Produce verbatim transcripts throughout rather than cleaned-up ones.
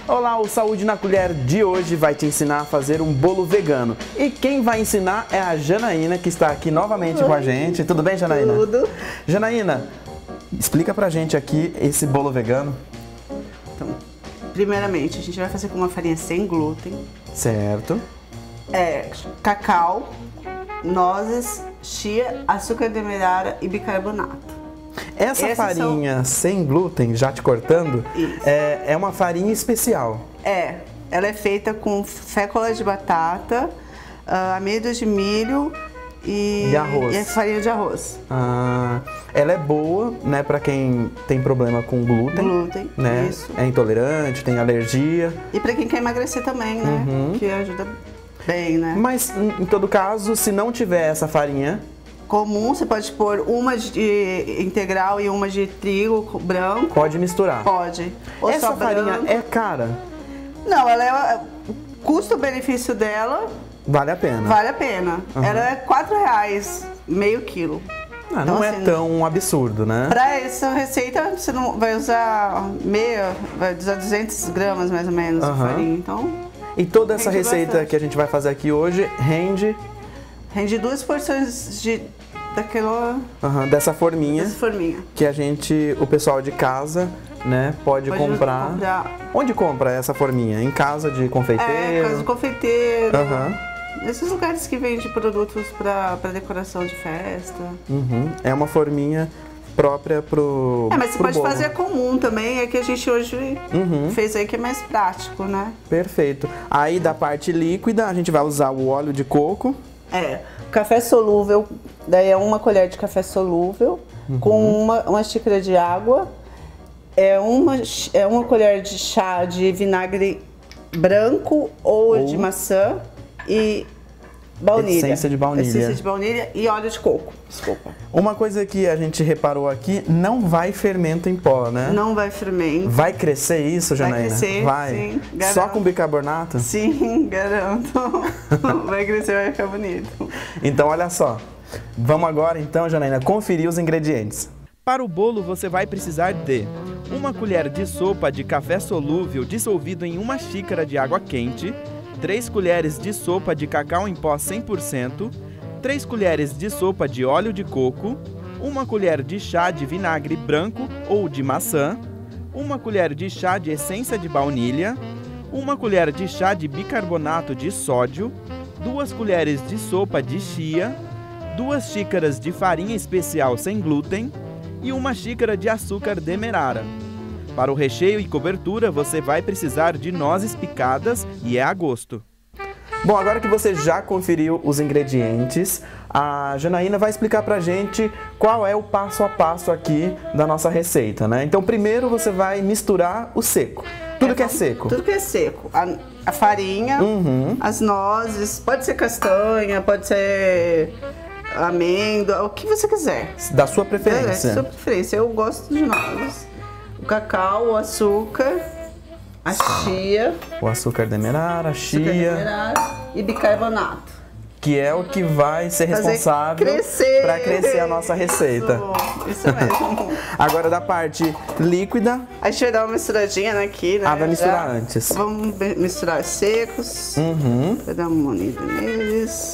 Olá, o Saúde na Colher de hoje vai te ensinar a fazer um bolo vegano. E quem vai ensinar é a Janaína, que está aqui novamente Oi. com a gente. Tudo bem, Janaína? Tudo. Janaína, explica pra gente aqui esse bolo vegano. Então, primeiramente, a gente vai fazer com uma farinha sem glúten. Certo. É, cacau, nozes, chia, açúcar demerara e bicarbonato. Essa Esses farinha são... sem glúten, já te cortando, é, é uma farinha especial. É, ela é feita com fécula de batata, uh, amêndoas de milho e, e arroz. E farinha de arroz. Ah, ela é boa, né, para quem tem problema com glúten. Glúten, né? isso. É intolerante, tem alergia. E para quem quer emagrecer também, né? Uhum. Que ajuda bem, né? Mas, em todo caso, se não tiver essa farinha comum, você pode pôr uma de integral e uma de trigo branco. Pode misturar. Pode. Ou Essa só farinha branco. é cara? Não, ela é o custo-benefício dela. Vale a pena. Vale a pena. Uhum. Ela é quatro reais meio quilo. Ah, então, não assim, é tão absurdo, né? Para essa receita você não vai usar meia, vai usar duzentas gramas mais ou menos uhum. de farinha. Então. E toda essa receita bastante. que a gente vai fazer aqui hoje rende Rende duas porções de daquela uhum, dessa forminha, dessa forminha que a gente, o pessoal de casa, né, pode, pode comprar. comprar. Onde compra essa forminha? Em casa de confeiteiro? É, casa de confeiteiro. Uhum. Nesses lugares que vendem produtos para decoração de festa. Uhum. É uma forminha própria pro É, mas você pro pode bolo. fazer comum também, é que a gente hoje uhum. fez aí que é mais prático, né? Perfeito. Aí da parte líquida a gente vai usar o óleo de coco. É, café solúvel, daí é uma colher de café solúvel, uhum. com uma, uma xícara de água, é uma, é uma colher de chá de vinagre branco ou, ou de maçã e baunilha. Essência de baunilha. Essência de baunilha e óleo de coco, desculpa. Uma coisa que a gente reparou aqui, não vai fermento em pó, né? Não vai fermento. Vai crescer isso, Janaína? Vai crescer, vai. sim. Garanto. Só com bicarbonato? Sim, garanto. Vai crescer, vai ficar bonito. Então, olha só. Vamos agora, então, Janaína, conferir os ingredientes. Para o bolo, você vai precisar de uma colher de sopa de café solúvel dissolvido em uma xícara de água quente, três colheres de sopa de cacau em pó cem por cento, três colheres de sopa de óleo de coco, uma colher de chá de vinagre branco ou de maçã, uma colher de chá de essência de baunilha, uma colher de chá de bicarbonato de sódio, duas colheres de sopa de chia, duas xícaras de farinha especial sem glúten e uma xícara de açúcar demerara. Para o recheio e cobertura, você vai precisar de nozes picadas e é a gosto. Bom, agora que você já conferiu os ingredientes, a Janaína vai explicar pra gente qual é o passo a passo aqui da nossa receita, né? Então, primeiro você vai misturar o seco. Tudo é, que é seco. Tudo que é seco. A, a farinha, uhum. as nozes, pode ser castanha, pode ser amêndoa, o que você quiser. Da sua preferência. É, da sua preferência. Eu gosto de nozes. O cacau, o açúcar, a chia. O açúcar demerara, a chia. Demerara e bicarbonato. Que é o que vai ser responsável para crescer a nossa receita. Isso, isso mesmo. Agora da parte líquida. A gente vai dar uma misturadinha aqui, né? Ah, vai misturar Já. antes. Vamos misturar os secos. Uhum. Vai dar uma unida neles.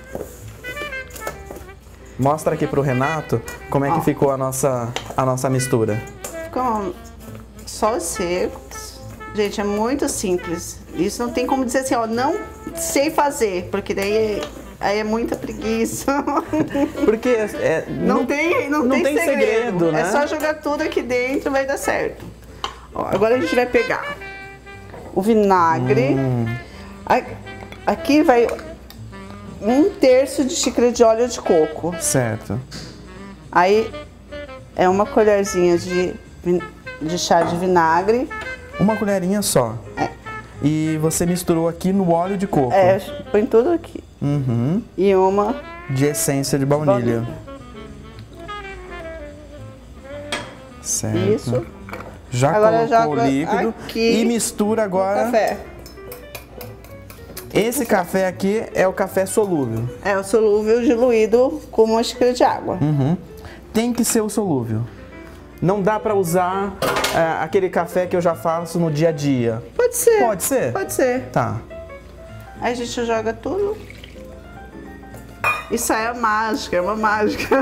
Mostra aqui pro Renato como é que Ó. ficou a nossa, a nossa mistura. Ficou só os secos. Gente, é muito simples. Isso não tem como dizer assim, ó, não sei fazer, porque daí aí é muita preguiça. Porque é, não, não tem, não, não tem, tem segredo, segredo, né? É só jogar tudo aqui dentro e vai dar certo. Ó, agora a gente vai pegar o vinagre. Hum. Aqui vai um terço de xícara de óleo de coco. Certo. Aí é uma colherzinha de, de chá de vinagre. Uma colherinha só. É. E você misturou aqui no óleo de coco. É, põe tudo aqui. Uhum. E uma de essência de baunilha. baunilha. Certo. Isso. Já agora colocou o líquido e mistura agora. Café. Esse café aqui é o café solúvel. É o solúvel diluído com uma xícara de água. Uhum. Tem que ser o solúvel. Não dá pra usar é, aquele café que eu já faço no dia a dia. Pode Pode ser. Pode ser? Pode ser. Tá. Aí a gente joga tudo. E sai a mágica, é uma mágica.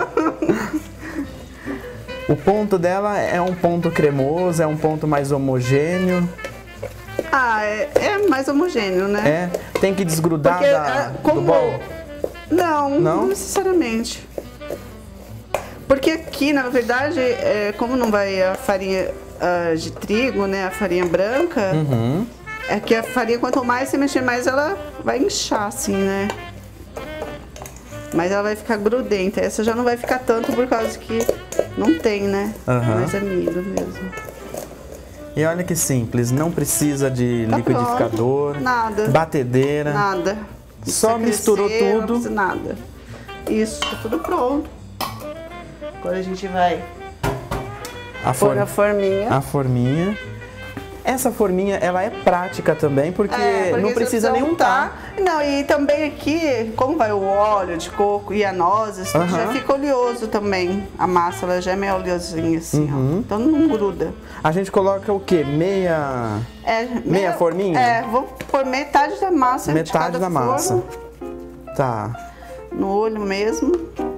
O ponto dela é um ponto cremoso, é um ponto mais homogêneo. Ah, é, é mais homogêneo, né? É? Tem que desgrudar Porque, da, como... do bolo? Não, não, Não? não necessariamente. Porque aqui, na verdade, é, como não vai a farinha uh, de trigo, né, a farinha branca, Uhum. é que a farinha, quanto mais você mexer, mais ela vai inchar, assim, né? Mas ela vai ficar grudenta. Essa já não vai ficar tanto por causa que não tem, né? Uhum. Mas é milho mesmo. E olha que simples, não precisa de Tá liquidificador, pronto. Nada. batedeira. Nada. Só Precisa misturou crescer, não tudo. precisa nada. Isso, tá tudo pronto. Agora a gente vai A, pôr for... na forminha. a forminha. Essa forminha, ela é prática também, porque, É, porque não você precisa nem untar. Não, e também aqui, como vai o óleo de coco e a nozes, Uhum. já fica oleoso também. A massa, ela já é meio oleosinha assim, Uhum. ó. Então não gruda. A gente coloca o quê? Meia... É, Meia forminha? É, vou pôr metade da massa de Metade cada da massa. forno, Tá. no olho mesmo.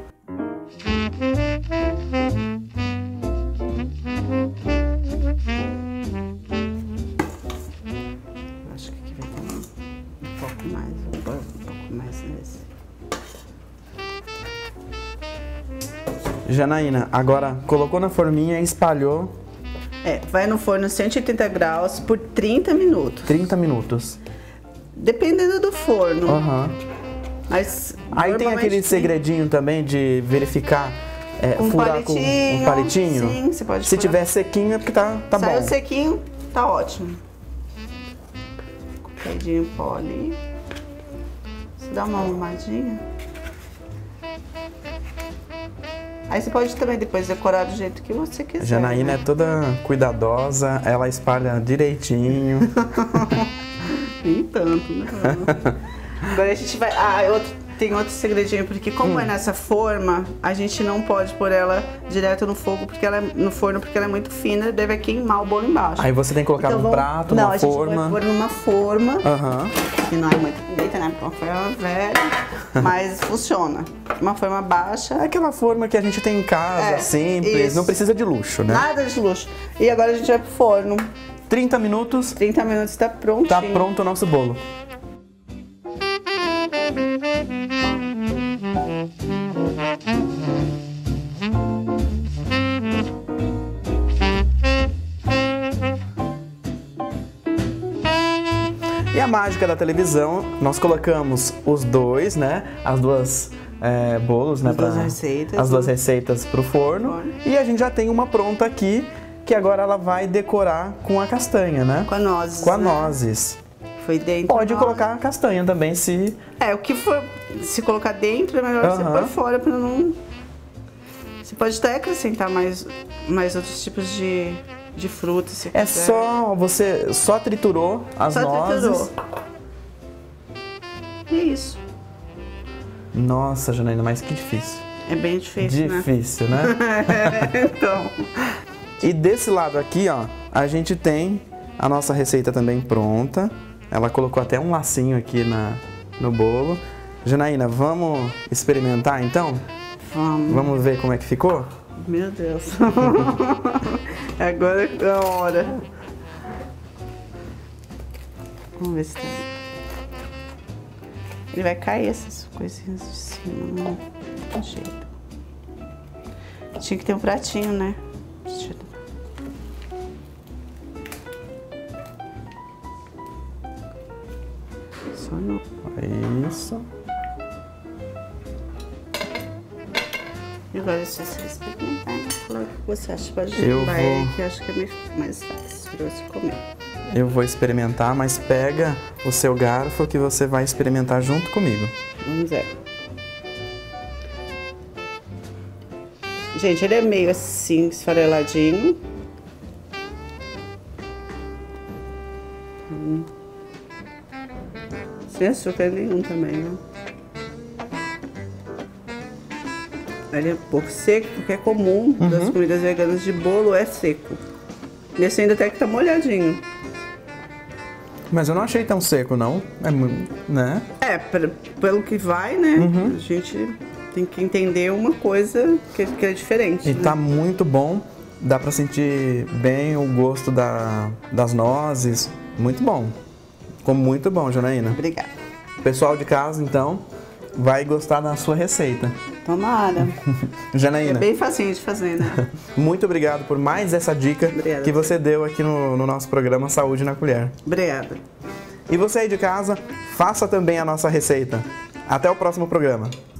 Acho que aqui vai ter um, um pouco mais, vou pôr um pouco mais nesse. Janaína, agora colocou na forminha e espalhou É, vai no forno cento e oitenta graus por trinta minutos. trinta minutos. Dependendo do forno. Aham. Mas Aí tem normalmente aquele segredinho também de verificar, é, Com furar com palitinho, um palitinho? sim, você pode Se furar. tiver sequinho é porque tá, tá Saiu bom. sequinho, tá ótimo. Com o dedinho em pó ali. Você dá uma arrumadinha. Aí você pode também depois decorar do jeito que você quiser. A Janaína é né? toda cuidadosa, ela espalha direitinho. Nem tanto, né? Agora a gente vai... Ah, outro, tem outro segredinho, porque como Hum. é nessa forma, a gente não pode pôr ela direto no fogo, porque ela é, no forno, porque ela é muito fina, deve queimar o bolo embaixo. Aí você tem que colocar Então, num vamos- prato, não, numa a gente forma. vai pôr numa forma, Aham. que não é muito bonita, né? Porque é uma forma velha, mas funciona. Uma forma baixa, É aquela forma que a gente tem em casa, É, simples, isso. não precisa de luxo, né? nada de luxo. E agora a gente vai pro forno. trinta minutos, trinta minutos tá prontinho. tá pronto o nosso bolo. E a mágica da televisão, nós colocamos os dois, né? As duas é, bolos, né? As duas pra- receitas, As duas né? receitas pro forno. Forno. E a gente já tem uma pronta aqui, que agora ela vai decorar com a castanha, né? Com a nozes, Com a né? nozes. Foi dentro. Pode nozes. colocar a castanha também, se... É, o que for, se colocar dentro é melhor você Aham. pôr fora pra não... Você pode até acrescentar mais, mais outros tipos de, de frutas, se É quiser. só... Você só triturou as Só nozes. triturou. É isso. Nossa, Janaína, mas que difícil. É bem difícil, Difícil, né? né? Então, E desse lado aqui, ó, a gente tem a nossa receita também pronta. Ela colocou até um lacinho aqui na, no bolo. Janaína, vamos experimentar então? vamos. Vamos ver como é que ficou? Meu Deus. Agora é a hora. Vamos ver se tá. Ele vai cair essas coisinhas de cima, não tem jeito. Tinha que ter um pratinho, né? Deixa eu... Só no... Isso. E agora se você experimentar, né? Fala o que você acha. Pode Eu vai, vou- que eu acho que é mais- mais fácil pra você comer. Eu vou experimentar, mas pega o seu garfo que você vai experimentar junto comigo. Vamos ver. Gente, ele é meio assim, esfareladinho. Hum. Sem açúcar nenhum também, né? Ele é um pouco seco, porque é comum das comidas veganas de bolo, é seco. Esse ainda até que tá molhadinho. Mas eu não achei tão seco, não. É, mu- né? É, pra- pelo que vai, né? Uhum. A gente tem que entender uma coisa que, que é diferente. E né? tá muito bom. Dá pra sentir bem o gosto da, das nozes. Muito bom. Ficou muito bom, Janaína. Obrigada. Pessoal de casa, então, vai gostar da sua receita. Tomara. É Janaína, bem facinho de fazer, né? muito obrigado por mais essa dica Obrigada. que você deu aqui no, no nosso programa Saúde na Colher. Obrigada. E você aí de casa, faça também a nossa receita. Até o próximo programa.